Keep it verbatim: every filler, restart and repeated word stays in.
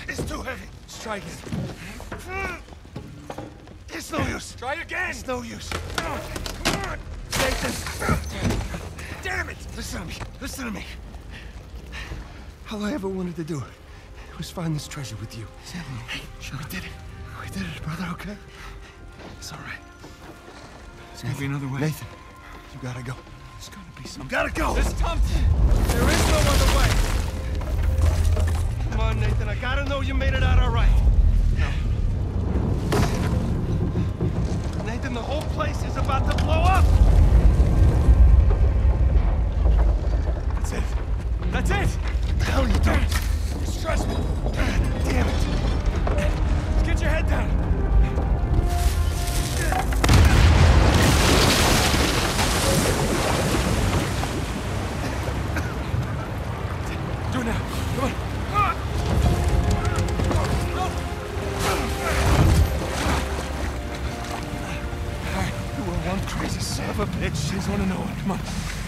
It's too heavy. Let's try again. It's no use. Try again. It's no use. Come on. Nathan. Damn it. Listen to me. Listen to me. All I ever wanted to do was find this treasure with you. Hey, shut We up. did it. We did it, brother, okay? It's all right. There's gotta be another way. Nathan, you gotta go. There's gotta be some. You gotta go! This Tom. There is no other way. Come on, Nathan, I gotta know you made it out all right. No. Nathan, the whole place is about to blow up! That's it. That's it! What the hell are you doing? Just trust me. God damn it. Just get your head down. Do it now. Come on. All right, you were one crazy son of a bitch. I just want to know it. Come on.